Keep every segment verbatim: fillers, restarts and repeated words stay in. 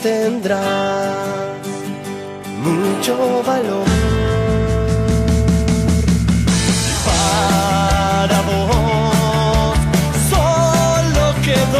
tendrá mucho valor. Para vos solo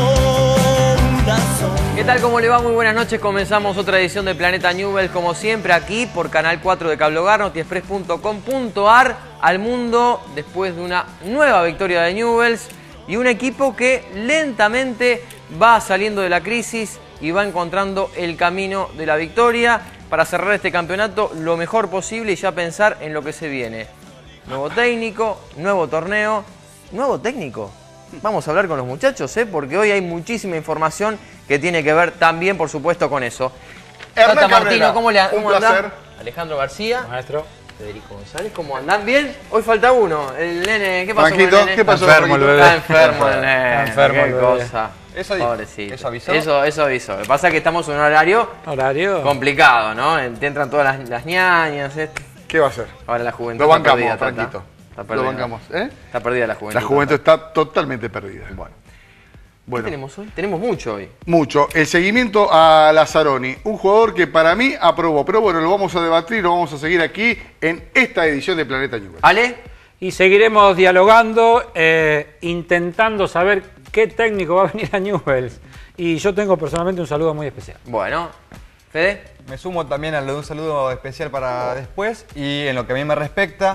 quedó una sombra. ¿Qué tal? ¿Cómo le va? Muy buenas noches. Comenzamos otra edición de Planeta Newell's, como siempre, aquí por Canal cuatro de Cable Hogar, notiexpress punto com punto ar, al mundo después de una nueva victoria de Newell's y un equipo que lentamente va saliendo de la crisis y va encontrando el camino de la victoria para cerrar este campeonato lo mejor posible y ya pensar en lo que se viene. Nuevo técnico, nuevo torneo, nuevo técnico. Vamos a hablar con los muchachos, ¿eh? Porque hoy hay muchísima información que tiene que ver también, por supuesto, con eso. Hernán Tata Cabrera, Martino, ¿cómo le un cómo placer. anda? Alejandro García. Maestro. Federico González, ¿cómo andan? ¿Bien? Hoy falta uno, el nene. ¿Qué pasó Franquito, con el nene? ¿qué pasó? Está enfermo el bebé. Está enfermo el nene. Está enfermo Qué el bebé. cosa. ¿Eso di- Pobrecito. eso avisó? Eso, eso avisó. Lo que pasa es que estamos en un horario Horario. complicado, ¿no? Te entran todas las, las ñañas. ¿eh? ¿Qué va a hacer? Ahora la juventud Lo está bancamos, perdida, Tata. Franquito. Está Lo perdida. bancamos, ¿eh? Está perdida la juventud. La juventud Tata. está totalmente perdida. Bueno. ¿Qué Bueno, tenemos hoy? Tenemos mucho hoy. mucho. El seguimiento a Lazzaroni, un jugador que para mí aprobó, pero bueno, lo vamos a debatir, lo vamos a seguir aquí en esta edición de Planeta Newell's. ¿Ale? Y seguiremos dialogando, eh, intentando saber qué técnico va a venir a Newell's. Y yo tengo personalmente un saludo muy especial. Bueno. ¿Fede? Me sumo también a lo de un saludo especial para después y en lo que a mí me respecta,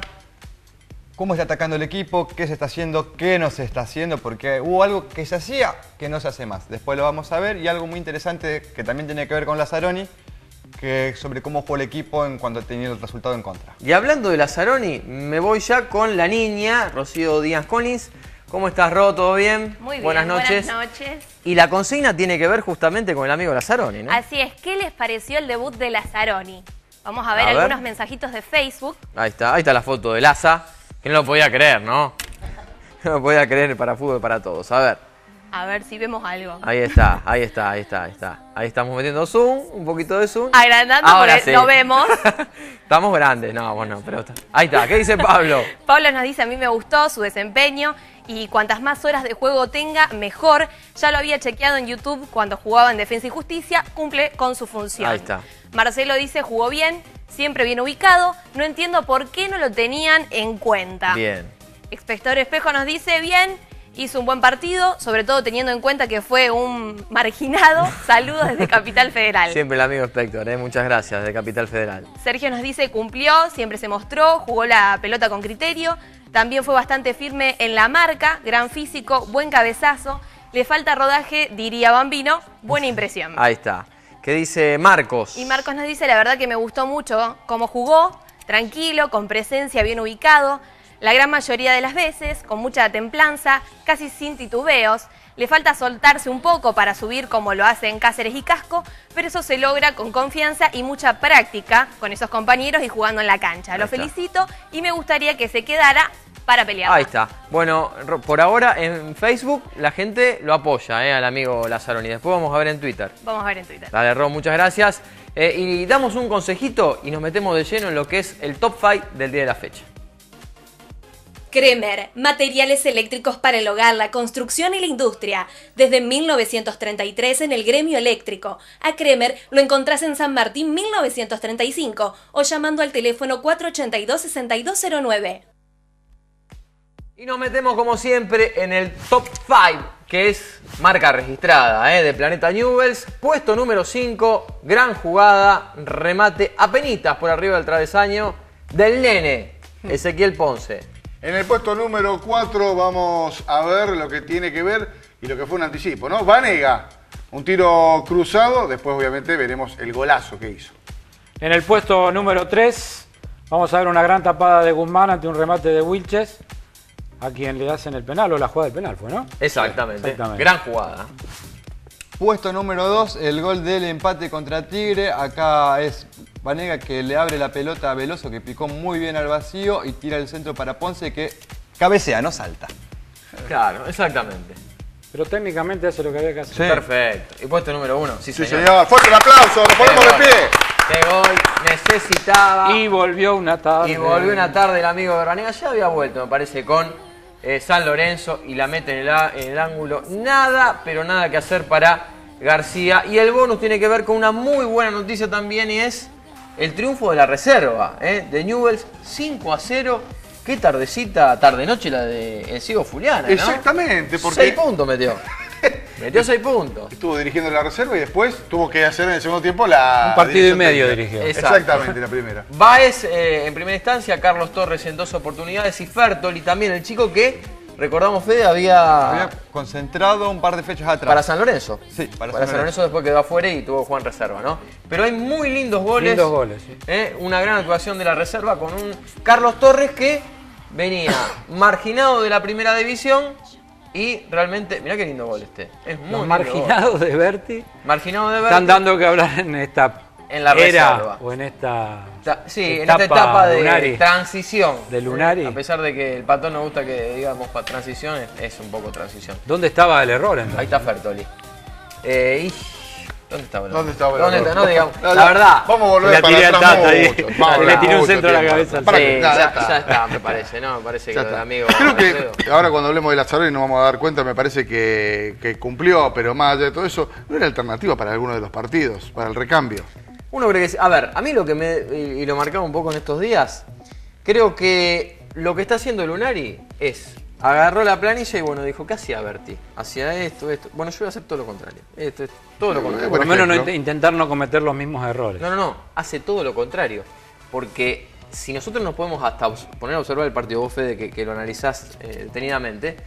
cómo está atacando el equipo, qué se está haciendo, qué no se está haciendo, porque hubo algo que se hacía que no se hace más. Después lo vamos a ver y algo muy interesante que también tiene que ver con Lazzaroni, que es sobre cómo jugó el equipo en cuanto tenía el resultado en contra. Y hablando de Lazzaroni, me voy ya con la niña, Rocío Díaz Collins. ¿Cómo estás, Ro? ¿Todo bien? Muy bien, buenas noches. buenas noches. Y la consigna tiene que ver justamente con el amigo Lazzaroni, ¿no? Así es, ¿qué les pareció el debut de Lazzaroni? Vamos a ver A ver. algunos mensajitos de Facebook. Ahí está, ahí está la foto de Laza, que no lo podía creer, ¿no? No lo podía creer para fútbol para todos. A ver, A ver si vemos algo. ahí está, ahí está, ahí está, ahí está. Ahí estamos metiendo zoom, un poquito de zoom. Agrandando Ahora porque sí. no vemos. Estamos grandes, no, bueno, pero está. Ahí está, ¿qué dice Pablo? Pablo nos dice, a mí me gustó su desempeño y cuantas más horas de juego tenga, mejor. Ya lo había chequeado en YouTube cuando jugaba en Defensa y Justicia, cumple con su función. Ahí está. Marcelo dice, jugó bien, siempre bien ubicado, no entiendo por qué no lo tenían en cuenta. Bien. Expector Espejo nos dice, bien, hizo un buen partido, sobre todo teniendo en cuenta que fue un marginado. Saludos desde Capital Federal. Siempre el amigo Spector, ¿eh? Muchas gracias, de Capital Federal. Sergio nos dice, cumplió, siempre se mostró, jugó la pelota con criterio, también fue bastante firme en la marca, gran físico, buen cabezazo, le falta rodaje, diría Bambino, buena impresión. Ahí está. ¿Qué dice Marcos? Y Marcos nos dice, la verdad que me gustó mucho cómo jugó, tranquilo, con presencia, bien ubicado, la gran mayoría de las veces, con mucha templanza, casi sin titubeos. Le falta soltarse un poco para subir como lo hacen Cáceres y Casco, pero eso se logra con confianza y mucha práctica con esos compañeros y jugando en la cancha. Ahí Lo está. felicito y me gustaría que se quedara para pelear. Ahí está. Bueno, Ro- por ahora en Facebook la gente lo apoya, ¿eh? Al amigo Lazzaroni. Después vamos a ver en Twitter. Vamos a ver en Twitter. Dale, Ro, muchas gracias. Eh, y damos un consejito y nos metemos de lleno en lo que es el top cinco del día de la fecha. Kremer, materiales eléctricos para el hogar, la construcción y la industria. Desde mil novecientos treinta y tres en el gremio eléctrico. A Kremer lo encontrás en San Martín mil novecientos treinta y cinco o llamando al teléfono cuatro ochenta y dos, sesenta y dos cero nueve. Y nos metemos como siempre en el top cinco, que es marca registrada, ¿eh? De Planeta Newell's. Puesto número cinco, gran jugada, remate apenitas por arriba del travesaño del nene, Ezequiel Ponce. En el puesto número cuatro vamos a ver lo que tiene que ver y lo que fue un anticipo, ¿no? Vanega, un tiro cruzado, después obviamente veremos el golazo que hizo. En el puesto número tres vamos a ver una gran tapada de Guzmán ante un remate de Wilches, a quien le hacen el penal, o la jugada del penal fue, ¿no? Exactamente. Exactamente. Gran jugada. Puesto número dos, el gol del empate contra Tigre. Acá es Vanega que le abre la pelota a Veloso, que picó muy bien al vacío y tira el centro para Ponce, que cabecea, no salta. Claro, exactamente. Pero técnicamente hace lo que había que hacer. Sí. Perfecto. Y puesto número uno, sí, Sí, señor. señor. Fuerte el aplauso, nos ponemos de gol. pie. Qué gol necesitaba. Y volvió una tarde. Y volvió una tarde el amigo de Vanega. Ya había vuelto, me parece, con eh, San Lorenzo y la mete en el, a- en el ángulo. Nada, pero nada que hacer para García. Y el bonus tiene que ver con una muy buena noticia también y es el triunfo de la reserva, ¿eh? de Newell's, cinco a cero. Qué tardecita, tarde-noche la de El Ciego Fuliana, ¿no? Exactamente, porque... seis puntos metió. Metió seis puntos. Estuvo dirigiendo la reserva y después tuvo que hacer en el segundo tiempo la... Un partido y dirección medio técnica. dirigió. Exacto. Exactamente, la primera. Báez eh, en primera instancia, Carlos Torres en dos oportunidades y Fertoli también, el chico que, recordamos Fede, había... Había concentrado un par de fechas atrás. Para San Lorenzo. Sí, para, Para San San Lorenzo después quedó afuera y tuvo Juan reserva, ¿no? Pero hay muy lindos goles. Lindos goles, sí. ¿eh? Una gran actuación de la reserva con un Carlos Torres que venía marginado de la primera división y realmente, mirá qué lindo gol este. Es muy Los lindo marginados gol. de Berti Marginado de Berti. están dando que hablar en esta En la era reserva. o en esta Ta- Sí, en etapa esta etapa de Lunari. transición. De Lunari. A pesar de que el Patón nos gusta que digamos pa- transición, es, es un poco transición. ¿Dónde estaba el error entonces? Ahí está Fertoli. Eh, y... ¿Dónde estaba el ¿Dónde estaba el ¿Dónde error? está? No, digamos, No, la no, verdad. Vamos a volver Le para tiré al atrás Tata ahí. mucho. Vamos, Le tiré un mucho centro a la tiempo. cabeza al Para Sí, que- ya, ya está. ya está, me parece, ¿no? Me parece Ya que el está. amigo... Creo Alfredo. que ahora cuando hablemos de Lazzaroni nos vamos a dar cuenta, me parece que, que cumplió, pero más allá de todo eso, no era alternativa para alguno de los partidos, para el recambio. Uno cree que... sí. A ver, a mí lo que me... Y, y lo marcaba un poco en estos días, creo que lo que está haciendo Lunari es... Agarró la planilla y bueno, dijo, ¿qué hacía Berti? Hacía esto, esto. Bueno, yo voy a hacer todo lo contrario. Esto, esto, todo lo contrario. Por lo Por menos no ejemplo. int- intentar no cometer los mismos errores. No, no, no, hace todo lo contrario. Porque si nosotros nos podemos hasta obs- poner a observar el partido, vos Fede, que, que lo analizás eh, detenidamente,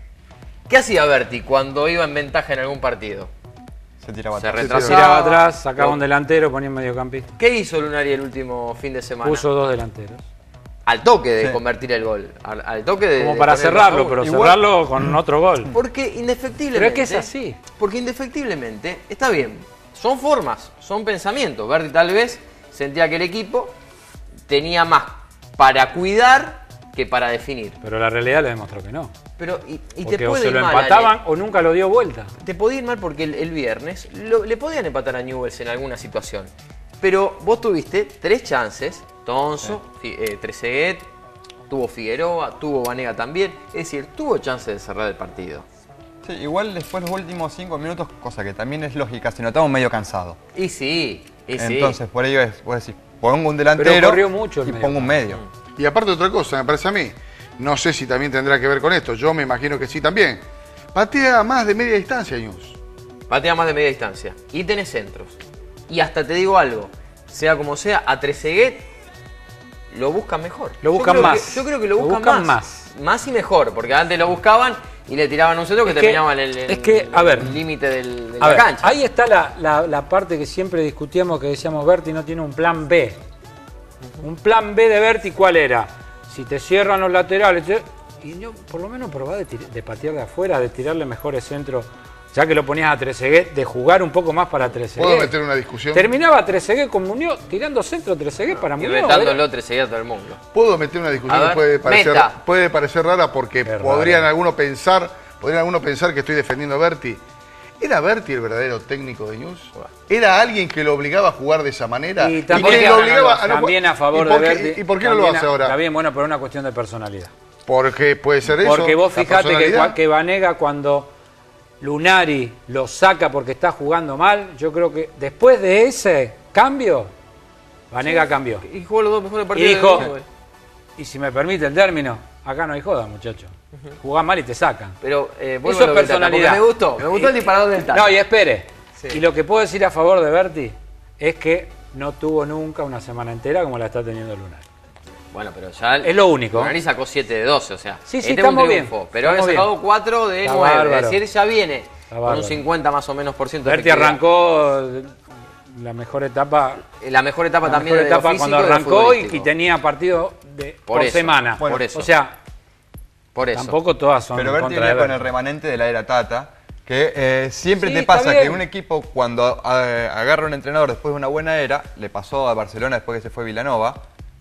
¿qué hacía Berti cuando iba en ventaja en algún partido? Se tiraba Se atrás. retrasaba. Tiraba atrás, sacaba Lo- un delantero, ponía un mediocampista. ¿Qué hizo Lunari el último fin de semana? Puso dos delanteros. Al toque de Sí. convertir el gol. Al, al toque de. Como de para poner el cerrarlo, dos a pero uno. Igual- cerrarlo con otro gol. Porque indefectiblemente. Pero es que es así. Porque indefectiblemente, está bien, son formas, son pensamientos. Berti tal vez sentía que el equipo tenía más para cuidar que para definir. Pero la realidad le demostró que no. Pero, y, y Porque te o puede se ir lo mal, empataban Ale. o nunca lo dio vuelta. Te podía ir mal porque el, el viernes lo- le podían empatar a Newell's en alguna situación. Pero vos tuviste tres chances, Tonso, Fi- eh, Trezeguet, tuvo Figueroa, tuvo Vanega también. Es decir, tuvo chance de cerrar el partido. Sí, igual después los últimos cinco minutos, cosa que también es lógica, se notaba medio cansado. Y sí, y sí. Entonces, por ello es, vos decís, pongo un delantero Pero corrió mucho el y medio pongo un medio. Y aparte otra cosa, me parece a mí, no sé si también tendrá que ver con esto, yo me imagino que sí también. Patea más de media distancia, News. Patea más de media distancia. Y tenés centros. Y hasta te digo algo, sea como sea, a Trezeguet lo buscan mejor. Lo Yo buscan creo más. que- yo creo que lo Lo buscan, buscan más. Más y mejor, porque antes lo buscaban y le tiraban un centro que Es que- terminaba en el, en es que, a ver, el límite del- de A la ver, cancha. ahí está la, la- la parte que siempre discutíamos, que decíamos Berti no tiene un plan B. Un plan B de Berti, ¿cuál era? Si te cierran los laterales, te- y yo por lo menos probá de, tir- de patear de afuera, de tirarle mejores centros, ya que lo ponías a Trezeguet, de jugar un poco más para Trezeguet. ¿Puedo meter una discusión? Terminaba Trezeguet con Muñoz, tirando centro Trezeguet para Y Muñoz. retándolo era- Trezeguet a todo el mundo. ¿Puedo meter una discusión A ver, que puede parecer, meta. puede parecer rara porque Qué podrían raro. algunos pensar, podrían algunos pensar que estoy defendiendo a Berti? ¿Era Berti el verdadero técnico de News? ¿Era alguien que lo obligaba a jugar de esa manera? Y que también, lo obligaba a no también a favor ¿Y por de qué- Berti. ¿Y por qué no lo también hace a- ahora? Está bien, bueno, por una cuestión de personalidad. Porque puede ser eso. Porque vos la fijate que, personalidad. que Vanega cuando Lunari lo saca porque está jugando mal, yo creo que después de ese cambio, Vanega cambió. Y jugó los dos mejores Y partidos dijo, de Newell's. y si me permite el término, acá no hay joda, muchacho. Jugás mal y te sacan. Pero eh, vuelvo Eso a es lo que trata, personalidad. porque me gustó, me gustó el disparador del Tata. No, y espere. Sí. Y lo que puedo decir a favor de Berti es que no tuvo nunca una semana entera como la está teniendo Lunari. Bueno, pero ya... Es lo único. Lunari sacó siete de doce, o sea. Sí, sí, este es un estamos bien, triunfo, pero había estamos sacado bien. cuatro de Está nueve. bárbaro. Es decir, ya viene Está con bárbaro. un cincuenta más o menos por ciento de Berti efectividad. arrancó la mejor etapa La mejor etapa La también mejor de lo etapa físico cuando y de lo arrancó y, futbolístico. y tenía partido de, Por por, eso, semana. por eso. O sea, Por eso. tampoco todas son Pero en Berti contra venía de con Berti. el remanente de la era Tata, que eh, siempre Sí, te está pasa bien. que un equipo cuando eh, agarra un entrenador después de una buena era, le pasó a Barcelona después que se fue Vilanova,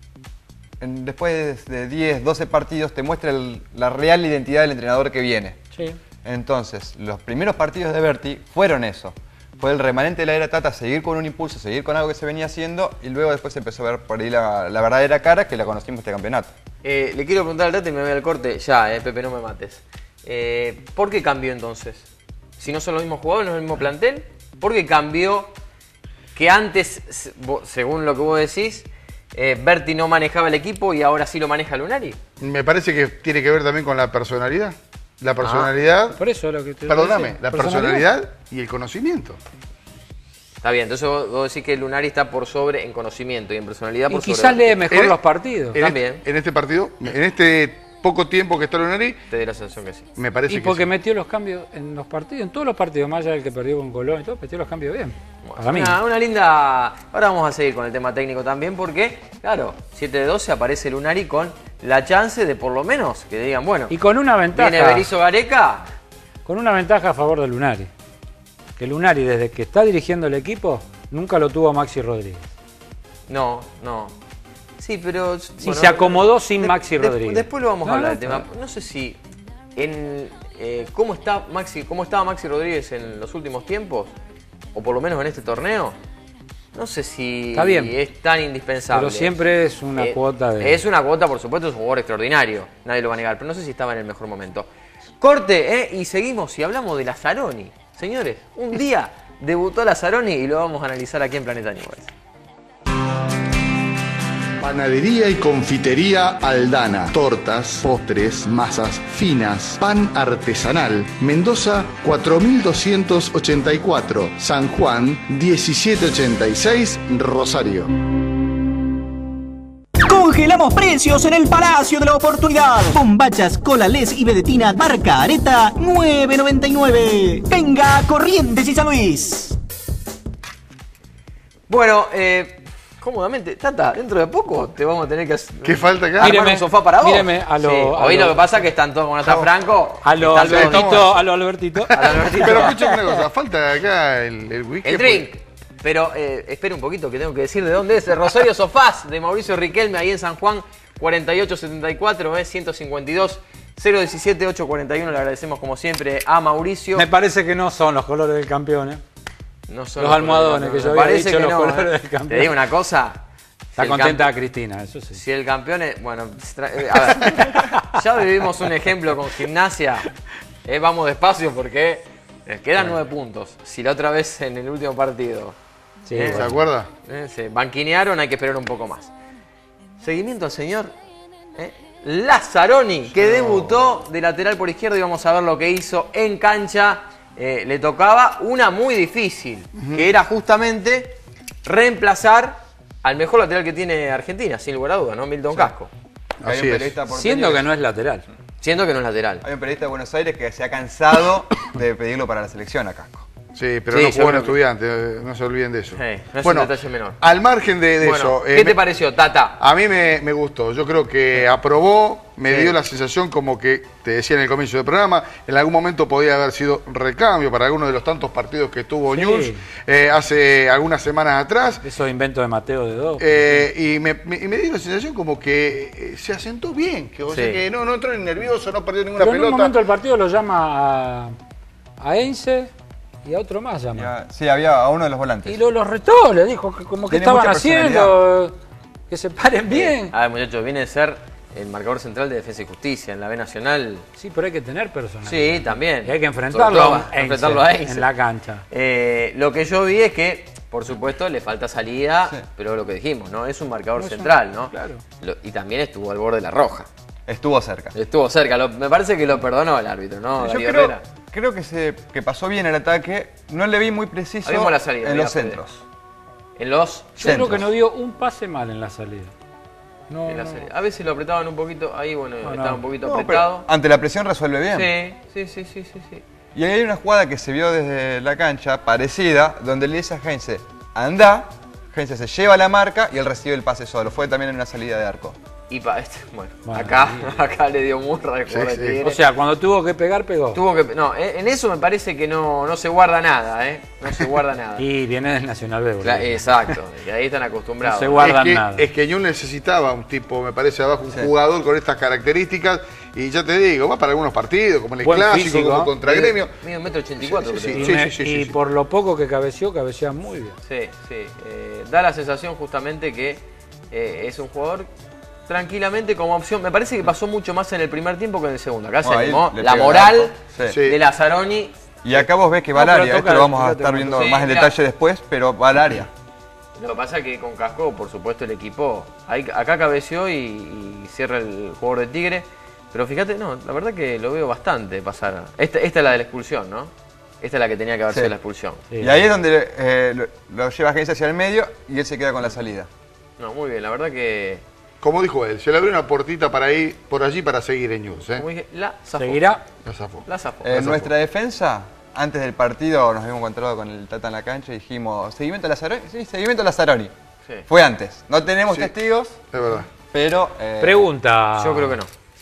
en- después de diez, doce partidos te muestra el- la real identidad del entrenador que viene. Sí. Entonces, los primeros partidos de Berti fueron eso. Fue el remanente de la era Tata, seguir con un impulso, seguir con algo que se venía haciendo y luego después se empezó a ver por ahí la, la verdadera cara que la conocimos este campeonato. Eh, le quiero preguntar al Tata y me voy al corte. Ya, eh, Pepe, no me mates. Eh, ¿Por qué cambió entonces? Si no son los mismos jugadores, no es el mismo plantel. Porque cambió que antes, según lo que vos decís, eh, Berti no manejaba el equipo y ahora sí lo maneja Lunari. Me parece que tiene que ver también con la personalidad. La personalidad... Ah, por eso lo que te Perdóname, decía, la personalidad y el conocimiento. Está bien, entonces vos, vos decís que Lunari está por sobre en conocimiento y en personalidad por y sobre... quizás lee mejor En- los partidos. En También. este, en este partido, en este poco tiempo que está Lunari, Te doy la sensación que sí. me parece Y que porque sí. metió los cambios en los partidos, en todos los partidos, más allá del que perdió con Colón y todo, metió los cambios bien. Para mí. Una, una linda... Ahora vamos a seguir con el tema técnico también porque, claro, siete de doce aparece Lunari con la chance de por lo menos que digan, bueno, Y con una ventaja. viene Berizzo Gareca, Con una ventaja a favor de Lunari. Que Lunari, desde que está dirigiendo el equipo, nunca lo tuvo a Maxi Rodríguez. no, no. Sí, pero... Sí, se acomodó sin Maxi Rodríguez. Después lo vamos No, a hablar no, del tema. está. No sé si en eh, cómo está Maxi, cómo estaba Maxi Rodríguez en los últimos tiempos, o por lo menos en este torneo, no sé si Está bien. es tan indispensable. Pero siempre es una Eh, cuota de... Es una cuota, por supuesto, es un jugador extraordinario, nadie lo va a negar, pero no sé si estaba en el mejor momento. Corte, ¿eh? Y seguimos y hablamos de Lazzaroni. Señores, un día debutó Lazzaroni y lo vamos a analizar aquí en Planeta Newell's. Panadería y confitería Aldana. Tortas, postres, masas finas, pan artesanal. Mendoza cuatro mil doscientos ochenta y cuatro. San Juan diecisiete ochenta y seis. Rosario. Congelamos precios en el Palacio de la Oportunidad. Bombachas, cola, les y vedetina marca Areta nueve noventa y nueve. Venga a Corrientes y San Luis. Bueno, eh, cómodamente, Tata, dentro de poco te vamos a tener que hacer ¿Qué falta acá? armar Míreme, un sofá para vos. míreme a lo- Sí, a hoy lo- lo que pasa es que están todos, cuando está Franco, A lo está el Albertito, a lo Albertito. a lo Albertito. Pero escucha una cosa, falta acá el, el whisky. El drink. Pero eh, espera un poquito que tengo que decir de dónde es. El Rosario Sofás de Mauricio Riquelme, ahí en San Juan, cuarenta y ocho setenta y cuatro, eh, ciento cincuenta y dos, cero diecisiete, ochocientos cuarenta y uno. Le agradecemos como siempre a Mauricio. Me parece que no son los colores del campeón, ¿eh? No son los almohadones que yo me había parece dicho, que los no, colores eh. del campeón. Te digo una cosa. Está si el contenta campe- Cristina, eso sí. Si el campeón es... Bueno, tra- eh, a ver, ya vivimos un ejemplo con Gimnasia. Eh, vamos despacio porque eh, quedan nueve puntos. Si la otra vez en el último partido Sí, Eh, ¿Se bueno. acuerda? eh, se banquinearon, hay que esperar un poco más. Seguimiento al señor eh, Lazzaroni, que debutó de lateral por izquierda y vamos a ver lo que hizo en cancha. Eh, le tocaba una muy difícil, que era justamente reemplazar al mejor lateral que tiene Argentina, sin lugar a dudas, ¿no? Milton Casco. Hay Así un es. periodista porteño Siendo que no es lateral. Siendo que no es lateral. Hay un periodista de Buenos Aires que se ha cansado de pedirlo para la selección a Casco. Sí, pero Sí, no jugó en seguro que- Estudiantes, eh, no se olviden de eso. Sí, no es bueno, un detalle menor. al margen de, de Bueno, eso... ¿qué eh, te me- pareció, Tata? A mí me, me gustó, yo creo que aprobó, me Sí. dio la sensación como que, te decía en el comienzo del programa, en algún momento podía haber sido recambio para alguno de los tantos partidos que tuvo Sí. News eh, hace algunas semanas atrás. Esos inventos de Mateo de dos. Eh, y, me, me- y me dio la sensación como que eh, se asentó bien, que, o sea, Sí. que no, no entró ni nervioso, no perdió ninguna Pero en un pelota. momento del partido lo llama a, a Heinze y a otro más llama. Ya- Sí, había a uno de los volantes. Y lo, los retó, le dijo que como que Tiene estaban mucha haciendo, que se paren bien. A ver, muchachos, viene a ser el marcador central de Defensa y Justicia en la B Nacional. Sí, pero hay que tener personal. Sí, también. Y hay que Sobre enfrentarlo, todo, a Heinze enfrentarlo a Heinze. en la cancha. Eh, lo que yo vi es que, por supuesto, le falta salida, Sí. pero lo que dijimos, ¿no? Es un marcador No es un- central, ¿no? claro. Lo- y también estuvo al borde de la roja. Estuvo cerca. Estuvo cerca. Lo- me parece que lo perdonó el árbitro, ¿no? Yo Darío creo, Herrera. creo que, se, que pasó bien el ataque. No le vi muy preciso Hablemos la salida, en mira, los Fede. centros. En los... Yo creo Centros. que no dio un pase mal en la salida. No, en la no. serie. A veces lo apretaban un poquito, ahí bueno, No, estaba no. un poquito No, pero apretado. ante la presión resuelve bien. Sí, sí, sí, sí, sí, sí. Y ahí hay una jugada que se vio desde la cancha, parecida, donde le dice a Heinze, anda, Heinze se lleva la marca y él recibe el pase solo. Fue también en una salida de arco. Y pa, este, bueno, Madre acá, mía. acá le dio murra el jugador Sí, de sí. Tigre. O sea, cuando tuvo que pegar, pegó. Tuvo que, no, en en eso me parece que no, no se guarda nada, ¿eh? No se guarda nada. Y viene del Nacional B, boludo. Cla- exacto, que ahí están acostumbrados. No se guardan es que, nada. es que Ñul necesitaba un tipo, me parece, abajo, un Sí. jugador con estas características. Y ya te digo, va para algunos partidos, como en el Buen Clásico, físico, como ¿eh? contra Gremio. Mide un metro ochenta y cuatro, Sí, sí, creo. Y, sí, me- sí, sí, y sí. por lo poco que cabeció, cabecea muy bien. Sí, sí. eh, da la sensación justamente que eh, es un jugador tranquilamente como opción. Me parece que pasó mucho más en el primer tiempo que en el segundo. Acá se Bueno, ahí animó le la pega el moral arco. Sí. Sí. de Lazzaroni Y acá vos ves que va No, al pero área, toca- esto lo vamos a fíjate estar cómo viendo toca. más en Sí, detalle después, pero va al área. Lo que pasa es que con Casco, por supuesto, el equipo, ahí, acá cabeció y, y cierra el jugador de Tigre. Pero fíjate, no, la verdad que lo veo bastante pasar. Esta, esta es la de la expulsión, ¿no? Esta es la que tenía que haber Sí. sido la expulsión. Sí. Y ahí es donde eh, lo, lo lleva Heinze hacia el medio y él se queda con la salida. No, muy bien, la verdad que, Como dijo él, se le abrió una portita para ir por allí para seguir en News, ¿eh? como dije, la zafó. Seguirá. La zafó. La zafó. En nuestra defensa, antes del partido nos habíamos encontrado con el Tata en la cancha y dijimos, ¿seguimiento a Lazzaroni? Sí, seguimiento a Lazzaroni. Sí. Fue antes. No tenemos Sí. testigos, Es verdad. pero... eh, Pregunta. Yo creo que no.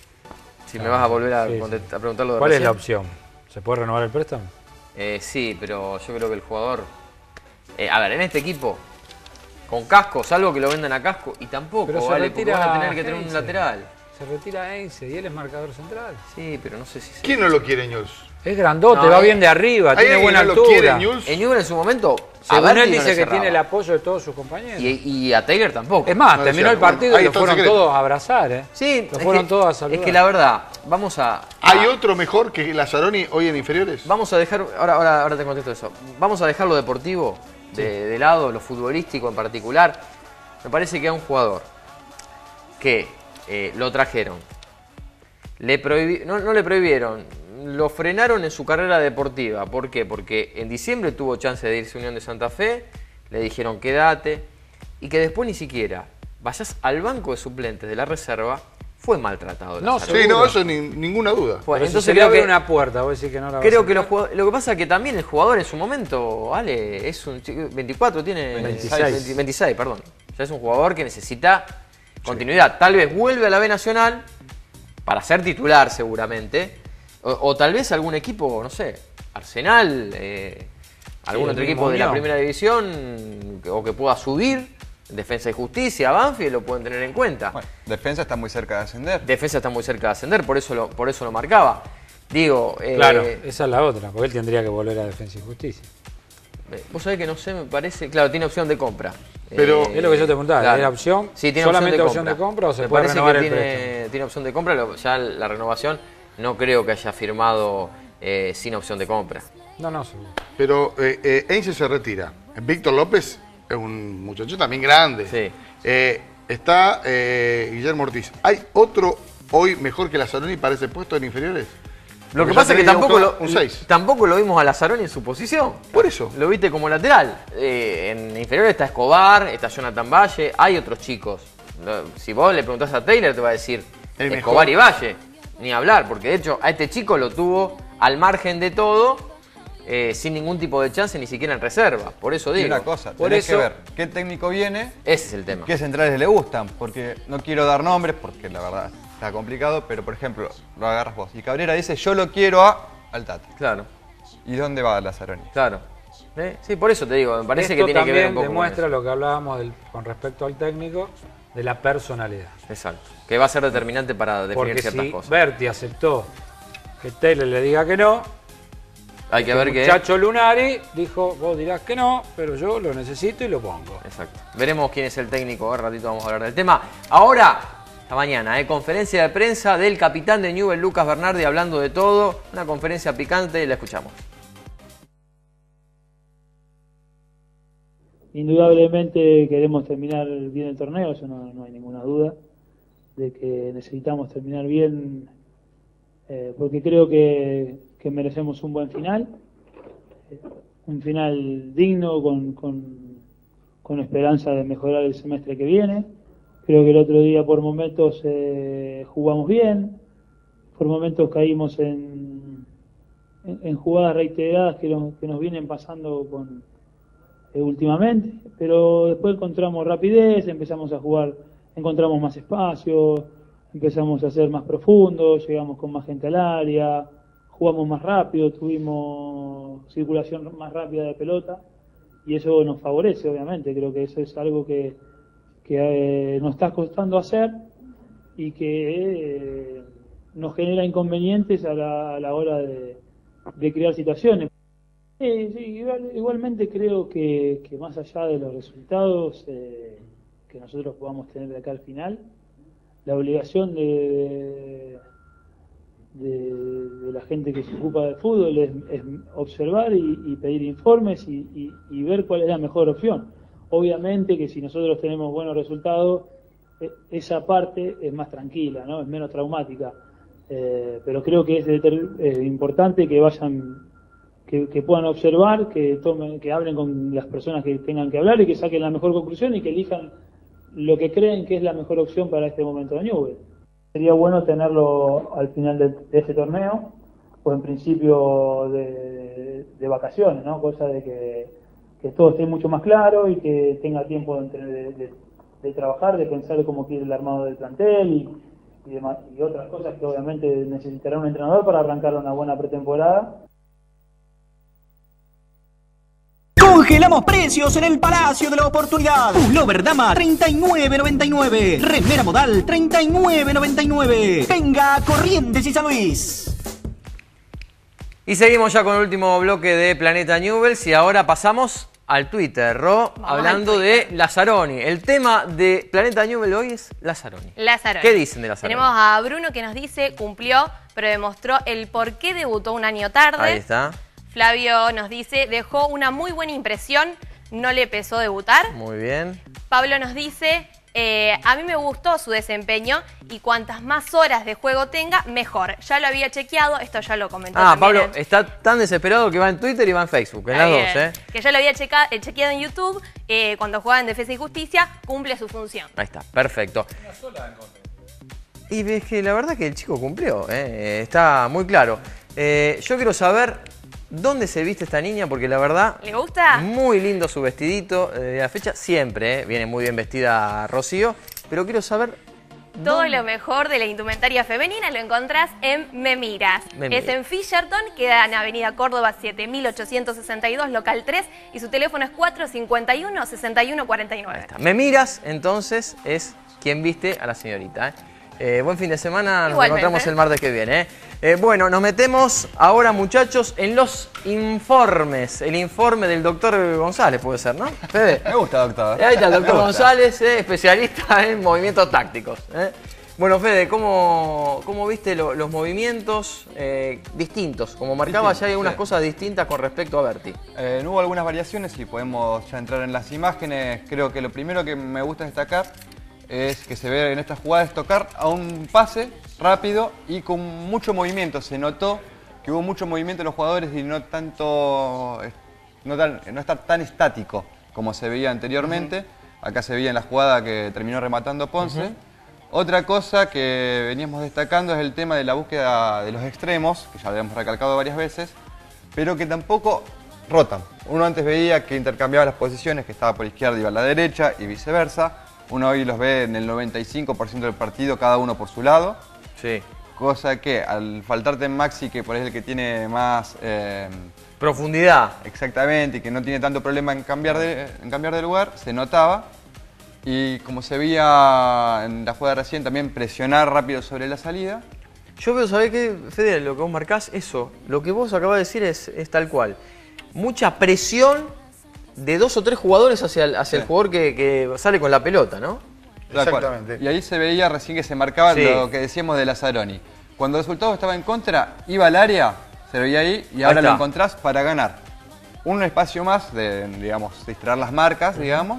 Si me vas a volver a, Sí, sí. contest- a preguntarlo de ¿Cuál es recién. la opción? ¿Se puede renovar el préstamo? Eh, sí, pero yo creo que el jugador... eh, a ver, en este equipo, con Casco, salvo que lo vendan a Casco, y tampoco, Pero se vale, porque retira van a tener que tener un Heinze. lateral. Se retira Heinze y él es marcador central. Sí, pero no sé si... se- ¿Quién no lo quiere, News? Es grandote, No, va eh. bien de arriba, ¿Hay tiene alguien buena que no lo altura. quiere, News? En Newell en su momento, a Según Berti él no dice le que cerraba. tiene el apoyo de todos sus compañeros. Y, y a Taylor tampoco. Es más, No terminó decía, el partido bueno, ahí y lo está el fueron secreto. todos a abrazar, ¿eh? Sí, Lo es fueron que, todos a saludar. es que la verdad, vamos a... ¿Hay a- otro mejor que Lazzaroni hoy en inferiores? Vamos a dejar, ahora, ahora, ahora te contesto eso. Vamos a dejar lo deportivo de, de lado, lo futbolístico en particular. Me parece que a un jugador que eh, lo trajeron, le prohibi- no, no le prohibieron, lo frenaron en su carrera deportiva. ¿Por qué? Porque en diciembre tuvo chance de irse a Unión de Santa Fe, le dijeron quédate, y que después ni siquiera vayas al banco de suplentes de la reserva, fue maltratado. No, Lazzaroni. Sí, no, seguro. eso ni, ninguna duda. Fue- Pero si entonces se le creo abre que- una puerta, vos decís que no la vas a Creo que cerrar. los jugadores- lo que pasa es que también el jugador en su momento, Ale, es un chico, veinticuatro, tiene veintiséis. veinte, veintiséis, perdón. Ya es un jugador que necesita continuidad. Tal vez vuelve a la B Nacional para ser titular seguramente. O, o tal vez algún equipo, no sé, Arsenal, eh, algún el otro mismo equipo de la Unión. primera división que- o que pueda subir. Defensa y Justicia, Banfield lo pueden tener en cuenta. Bueno, defensa está muy cerca de ascender. Defensa está muy cerca de ascender, por eso lo, por eso lo marcaba. Digo, eh, Claro, esa es la otra, porque él tendría que volver a Defensa y Justicia. Eh, Vos sabés que no sé, me parece. Claro, tiene opción de compra. Pero- Eh, Es lo que yo te preguntaba, ¿era opción? Sí, tiene ¿Solamente opción opción de de compra. compra o se me puede parece renovar que el tiene, préstamo? tiene opción de compra. lo- Ya la renovación no creo que haya firmado eh, sin opción de compra. No, no, seguro. Pero eh, eh, Heinze se retira. Víctor López es un muchacho también grande. Sí. Eh, está eh, Guillermo Ortiz. ¿Hay otro hoy mejor que Lazzaroni para ese puesto en inferiores? Lo Porque que ya pasa es que tenía un tampoco jugador- lo, un seis. tampoco lo vimos a Lazzaroni en su posición. Por eso. Lo viste como lateral. Eh, en inferior está Escobar, está Jonathan Valle, hay otros chicos. Lo- Si vos le preguntás a Taylor te va a decir El Escobar mejor. y Valle. Ni hablar, porque de hecho a este chico lo tuvo al margen de todo, eh, sin ningún tipo de chance, ni siquiera en reserva. Por eso Y digo. una cosa, por tenés eso- que ver qué técnico viene, Ese es el tema. qué centrales le gustan, porque no quiero dar nombres, porque la verdad está complicado, pero por ejemplo, lo agarras vos. Y Cabrera dice, yo lo quiero a al Tata. Claro, ¿Y dónde va Lazzaroni? claro. ¿Eh? Sí, por eso te digo, me parece Esto que tiene que ver también un poco con demuestra eso. lo que hablábamos del- con respecto al técnico, de la personalidad. Exacto. Que va a ser determinante para definir Porque ciertas si cosas. Berti aceptó que Taylor le diga que no, Hay que el ver que... muchacho Lunari dijo, vos dirás que no, pero yo lo necesito y lo pongo. Exacto. Veremos quién es el técnico, ahora ratito vamos a hablar del tema. Ahora, esta mañana, ¿eh? Conferencia de prensa del capitán de Newell's, Lucas Bernardi, hablando de todo. Una conferencia picante, la escuchamos. Indudablemente queremos terminar bien el torneo, eso no, no hay ninguna duda, de que necesitamos terminar bien, eh, porque creo que, que merecemos un buen final, eh, un final digno con, con, con esperanza de mejorar el semestre que viene. Creo que el otro día por momentos eh, jugamos bien, por momentos caímos en, en, en jugadas reiteradas que nos, que nos vienen pasando con eh, últimamente, pero después encontramos rapidez, empezamos a jugar, encontramos más espacio, empezamos a ser más profundos, llegamos con más gente al área, jugamos más rápido, tuvimos circulación más rápida de pelota y eso nos favorece, obviamente. Creo que eso es algo que, que eh, nos está costando hacer y que eh, nos genera inconvenientes a la, a la hora de, de crear situaciones. Sí, sí, igual- igualmente creo que, que más allá de los resultados eh, que nosotros podamos tener de acá al final, la obligación de, de, de la gente que se ocupa del fútbol es, es observar y, y pedir informes y, y, y ver cuál es la mejor opción. Obviamente que si nosotros tenemos buenos resultados, esa parte es más tranquila, ¿no? Es menos traumática. Eh, pero creo que es eh, importante que vayan, que, que puedan observar, que tomen, que hablen con las personas que tengan que hablar y que saquen la mejor conclusión y que elijan lo que creen que es la mejor opción para este momento de Newell's. Sería bueno tenerlo al final de, de este torneo o en principio de, de vacaciones, ¿no? Cosa de que, que todo esté mucho más claro y que tenga tiempo de, de, de, de trabajar, de pensar cómo quiere el armado del plantel y Y, demás, y otras cosas que obviamente necesitará un entrenador para arrancar una buena pretemporada. Congelamos precios en el Palacio de la Oportunidad. Pullover Dama treinta y nueve noventa y nueve. Remera Modal treinta y nueve noventa y nueve. Venga a Corrientes y San Luis. Y seguimos ya con el último bloque de Planeta Newell's y ahora pasamos al Twitter, Ro, Vamos hablando Twitter. de Lazzaroni. El tema de Planeta Newell's hoy es Lazzaroni. Lazzaroni. ¿Qué dicen de Lazzaroni? Tenemos a Bruno que nos dice, cumplió, pero demostró el por qué debutó un año tarde. Ahí está. Flavio nos dice, dejó una muy buena impresión, no le pesó debutar. Muy bien. Pablo nos dice, eh, a mí me gustó su desempeño y cuantas más horas de juego tenga, mejor. Ya lo había chequeado, esto ya lo comentó Ah, también Pablo en... está tan desesperado que va en Twitter y va en Facebook, en las dos, ¿eh? Que ya lo había checa... eh, chequeado en YouTube, eh, cuando juega en Defensa y Justicia, cumple su función. Ahí está, perfecto. Y ves que la verdad que el chico cumplió, ¿eh? Está muy claro. Eh, yo quiero saber dónde se viste esta niña, porque la verdad... ¿Le gusta? Muy lindo su vestidito eh, de la fecha, siempre, ¿eh? Viene muy bien vestida Rocío, pero quiero saber... Todo ¿dónde? lo mejor de la indumentaria femenina lo encontrás en Me Miras. Me es Miras. en Fisherton, queda en Avenida Córdoba siete mil ochocientos sesenta y dos, local tres, y su teléfono es cuatro cincuenta y uno, sesenta y uno cuarenta y nueve. Me Miras, entonces, es quien viste a la señorita, ¿eh? Eh, buen fin de semana, nos Igualmente. encontramos el martes que viene. ¿eh? Eh, bueno, nos metemos ahora, muchachos, en los informes. El informe del doctor González, puede ser, ¿no? Fede. Me gusta, doctor. Ahí está el doctor Me gusta. González, eh, especialista en movimientos tácticos. ¿eh? Bueno, Fede, ¿cómo, cómo viste lo- los movimientos eh, distintos? Como marcaba, Distintos, ya hay algunas sí. cosas distintas con respecto a Berti. Eh, no hubo algunas variaciones y podemos ya entrar en las imágenes. Creo que lo primero que me gusta destacar es que se ve en estas jugadas tocar a un pase rápido y con mucho movimiento. Se notó que hubo mucho movimiento en los jugadores y no tanto, no, tan, no estar tan estático como se veía anteriormente. Uh-huh. Acá se veía en la jugada que terminó rematando Ponce. Uh-huh. Otra cosa que veníamos destacando es el tema de la búsqueda de los extremos, que ya lo habíamos recalcado varias veces, pero que tampoco rotan. Uno antes veía que intercambiaba las posiciones, que estaba por izquierda y iba a la derecha y viceversa. Uno hoy los ve en el noventa y cinco por ciento del partido, cada uno por su lado. Sí. Cosa que al faltarte Maxi, que por ahí es el que tiene más... Eh, profundidad. Exactamente, y que no tiene tanto problema en cambiar de, en cambiar de lugar, se notaba. Y como se veía en la jugada recién, también presionar rápido sobre la salida. Yo veo, ¿sabés qué, Fede? Lo que vos marcás, eso. Lo que vos acabas de decir es, es tal cual. Mucha presión de dos o tres jugadores hacia el, hacia sí. el jugador que, que sale con la pelota, ¿no? Exactamente. Y ahí se veía recién que se marcaba sí. lo que decíamos de Lazzaroni. Cuando el resultado estaba en contra, iba al área, se veía ahí y ahora ahí lo encontrás para ganar. Un espacio más de, digamos, distraer las marcas, uh-huh. digamos,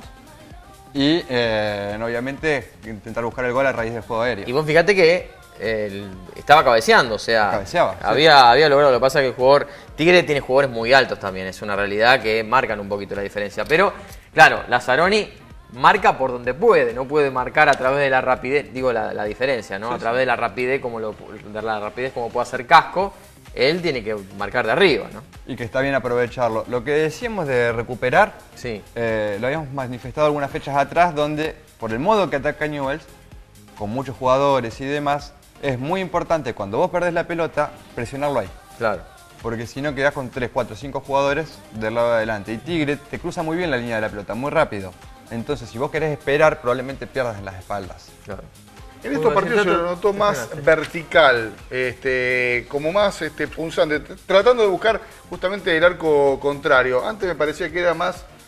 y eh, obviamente intentar buscar el gol a raíz del juego aéreo. Y vos fíjate que el, estaba cabeceando, o sea, Cabeceaba, había, sí. había logrado. Lo que pasa es que el jugador Tigre tiene jugadores muy altos también, es una realidad que marcan un poquito la diferencia. Pero, claro, Lazzaroni marca por donde puede, no puede marcar a través de la rapidez, digo la, la diferencia, ¿no? Sí, a través sí. de la rapidez como lo, de la rapidez como puede hacer Casco, él tiene que marcar de arriba, ¿no? Y que está bien aprovecharlo. Lo que decíamos de recuperar, sí. eh, lo habíamos manifestado algunas fechas atrás, donde por el modo que ataca Newell's, con muchos jugadores y demás, es muy importante cuando vos perdés la pelota, presionarlo ahí. Claro. Porque si no quedás con tres, cuatro, cinco jugadores del lado de adelante. Y Tigre te cruza muy bien la línea de la pelota, muy rápido. Entonces, si vos querés esperar, probablemente pierdas en las espaldas. Claro. En estos partidos se lo notó más vertical, este, como más este, punzante, tratando de buscar justamente el arco contrario. Antes me parecía que era más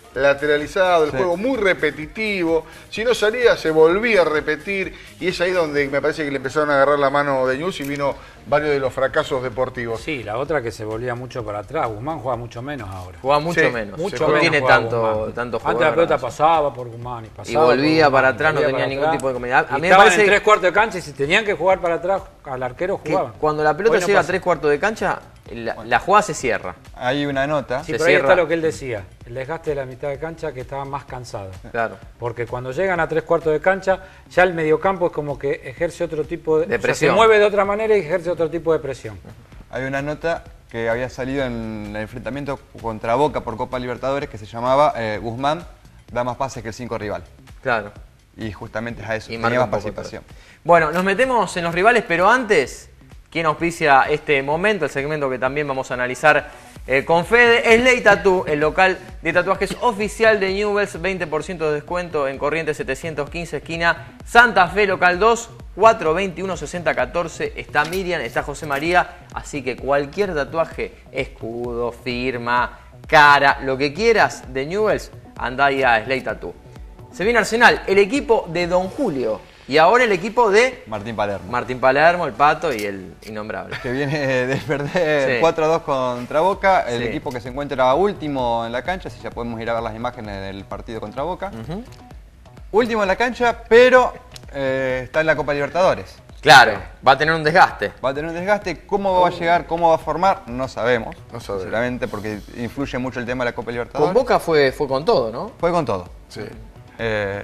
lateralizado, el Sí. juego muy repetitivo. Si no salía, se volvía a repetir. Y es ahí donde me parece que le empezaron a agarrar la mano de News y vino varios de los fracasos deportivos. Sí, la otra que se volvía mucho para atrás. Guzmán juega mucho menos ahora. Juega mucho Sí, menos. Mucho no menos tiene juega tanto, Guzmán. tanto juego. Antes la pelota razón. pasaba por Guzmán y pasaba Y volvía por Guzmán, para atrás, no volvía tenía para ningún atrás. tipo de comodidad. A Y mí me estaban parece en tres cuartos de cancha y si tenían que jugar para atrás al arquero que jugaban. cuando la pelota Hoy no llega a pasa. tres cuartos de cancha, la, la jugada se cierra. Hay una nota. Sí, se pero ahí cierra. está lo que él decía. El desgaste de la mitad de cancha que estaban más cansados. Claro. Porque cuando llegan a tres cuartos de cancha, ya el mediocampo es como que ejerce otro tipo de... De o sea, presión. se mueve de otra manera y ejerce otro tipo de presión. Hay una nota que había salido en el enfrentamiento contra Boca por Copa Libertadores que se llamaba eh, Guzmán da más pases que el cinco rival. Claro. Y justamente es a eso, Y tenía marca más un poco participación. atrás. Bueno, nos metemos en los rivales, pero antes, ¿quién auspicia este momento? El segmento que también vamos a analizar eh, con Fede. Slay Tattoo, el local de tatuajes oficial de Newell's. veinte por ciento de descuento en Corrientes setecientos quince, esquina Santa Fe, local dos, cuatro veintiuno, sesenta catorce. Está Miriam, está José María. Así que cualquier tatuaje, escudo, firma, cara, lo que quieras de Newell's, andá ahí a Slay Tattoo. Se viene Arsenal, el equipo de Don Julio. Y ahora el equipo de Martín Palermo. Martín Palermo, el Pato y el innombrable. Que viene de perder Sí. cuatro a dos contra Boca, el Sí. equipo que se encuentra último en la cancha, si ya podemos ir a ver las imágenes del partido contra Boca. Ujú. Último en la cancha, pero eh, está en la Copa Libertadores. Claro, va a tener un desgaste. Va a tener un desgaste, cómo va a llegar, cómo va a formar, no sabemos. No sabemos. Sinceramente, porque influye mucho el tema de la Copa Con Libertadores. Boca fue, fue con todo, ¿no? Fue con todo. Sí. Eh,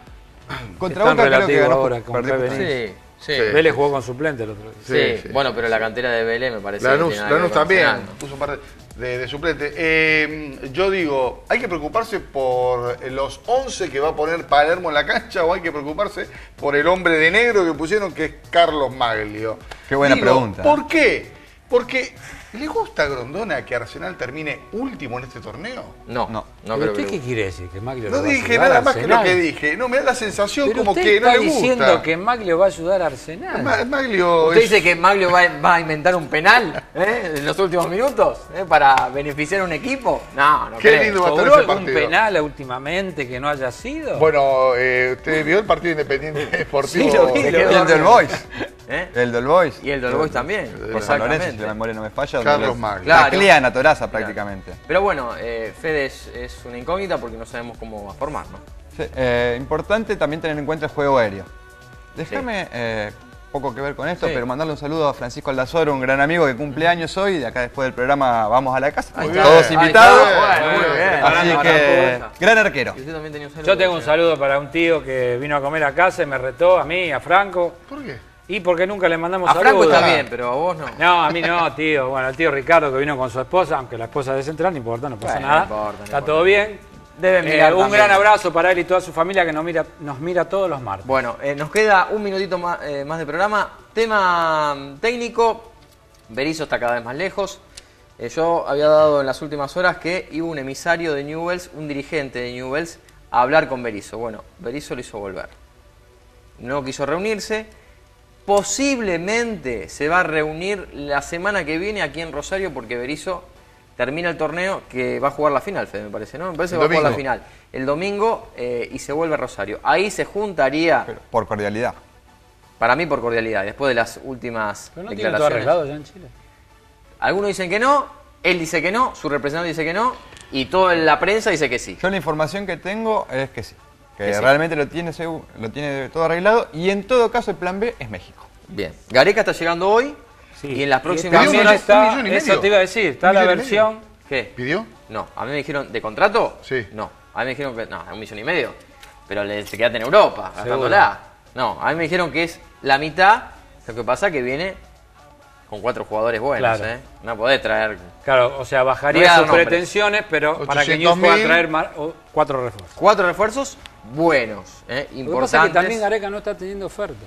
contra Están Boca creo que relativos ganó, ahora con perdió por- Prevenir. Sí, sí. Sí. Vélez jugó con suplente el otro día. Sí, Sí, sí. bueno, pero la cantera de Vélez me parece que Lanús, tiene nada que Lanús ver con también Arsenal, ¿no? puso un par de, de, de suplente. Eh, yo digo, ¿hay que preocuparse por los once que va a poner Palermo en la cancha o hay que preocuparse por el hombre de negro que pusieron, que es Carlos Maglio? Qué buena Digo, pregunta. ¿por qué? Porque ¿le gusta a Grondona que Arsenal termine último en este torneo? No, no, No. no ¿Pero creo usted que qué le quiere decir? ¿Que Maglio No lo va a dije ayudar nada a más que lo Arsenal? que dije. No, me da la sensación Pero como usted que no está le gusta. diciendo que Maglio va a ayudar a Arsenal. Ma- Maglio ¿Usted es- dice que Maglio va, va a inventar un penal ¿eh? en los últimos minutos ¿eh? para beneficiar a un equipo? No, no Qué creo. lindo va a estar ¿Cobró ese algún partido. penal últimamente que no haya sido? Bueno, eh, ¿usted vio el partido Independiente Deportivo? Sí, lo vi, Y lo el del Boys. ¿Eh? El del Boys. Y el del Boys también, Por San Lorenzo, si la exactamente. memoria no me falla. donde Carlos les Maglio. Claro. taclean a Toraza prácticamente. Pero bueno, eh, Fede es, es una incógnita porque no sabemos cómo va a formar, ¿no? Sí, eh, importante también tener en cuenta el juego aéreo. Déjame, eh, poco que ver con esto, Sí. pero mandarle un saludo a Francisco Aldazoro, un gran amigo que cumple años hoy. De acá después del programa vamos a la casa. Ahí Muy está. Todos bien. invitados. Ahí está. Bueno, muy bien. Así Ahora que, arrancó gran arquero. Y usted también tenía un saludo. Yo tengo un saludo para un tío que vino a comer a casa y me retó, a mí, a Franco. ¿Por qué? Y porque nunca le mandamos A Franco saludos. está bien, pero a vos no. No, a mí no, tío. Bueno, el tío Ricardo que vino con su esposa, aunque la esposa es de Central, no importa, no pasa Bueno, nada. no importa, no está importa. todo bien. Deben Eh, mirar un también. gran abrazo para él y toda su familia que nos mira, nos mira todos los martes. Bueno, eh, nos queda un minutito más, eh, más de programa. Tema mm, técnico. Berizzo está cada vez más lejos. Eh, yo había dado en las últimas horas que iba un emisario de Newell's, un dirigente de Newell's, a hablar con Berizzo. Bueno, Berizzo lo hizo volver. No quiso reunirse. Posiblemente se va a reunir la semana que viene aquí en Rosario porque Berizzo termina el torneo que va a jugar la final, Fede, me parece, ¿no? Me parece que va a jugar la Domingo. final. El domingo eh, y se vuelve a Rosario. Ahí se juntaría, Pero por cordialidad. para mí por cordialidad, después de las últimas Pero no tiene todo declaraciones. arreglado ya en Chile. Algunos dicen que no, él dice que no, su representante dice que no y toda la prensa dice que sí. Yo la información que tengo es que sí. Que, Que sí. realmente lo tiene, segu- lo tiene todo arreglado. Y en todo caso el plan B es México. Bien, Gareca está llegando hoy Sí. y en las Y próximas... Pidió un también millón- está, un millón y medio. eso te iba a decir, está Un la millón y versión. ¿Qué? ¿Pidió? No, a mí me dijeron, ¿de contrato? Sí. No, a mí me dijeron que, no, un millón y medio, pero le, se quédate en Europa, gastándola. No, a mí me dijeron que es la mitad, lo que pasa que viene con cuatro jugadores buenos, Claro. ¿eh? No podés traer Claro, o sea, No voy a bajaría dar sus nombres. pretensiones, pero para que ochocientos News pueda mil. traer mar- o- cuatro refuerzos. cuatro refuerzos buenos, ¿eh? Lo que pasa es Importantes. que también Gareca no está teniendo oferta.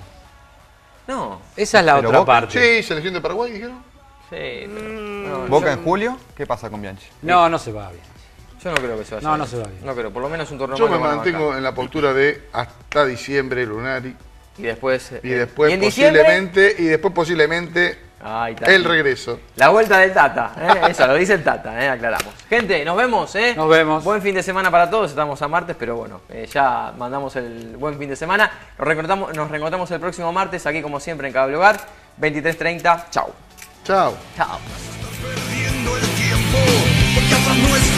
No, Esa es la Pero otra Boca- parte. Sí, selección de Paraguay, dijeron. sí, pero no, Boca yo, en julio, ¿qué pasa con Bianchi? No, no se va bien. yo no creo que se vaya No, bien. no se va bien. No creo, por lo menos un torneo Yo más me lo van a mantengo bancar. en la postura de hasta diciembre Lunari. Y después... Y eh, después ¿y en diciembre? posiblemente, y después posiblemente Ay, Tata. El regreso. La vuelta del Tata, ¿eh? Eso lo dice el Tata, ¿eh? Aclaramos. Gente, nos vemos, ¿eh? Nos vemos. Buen fin de semana para todos, estamos a martes, pero bueno, eh, ya mandamos el buen fin de semana. Nos reencontramos, nos reencontramos el próximo martes, aquí como siempre en Cable Hogar, veintitrés treinta. Chau. Chao. Chao. Perdiendo el tiempo, porque atrás no está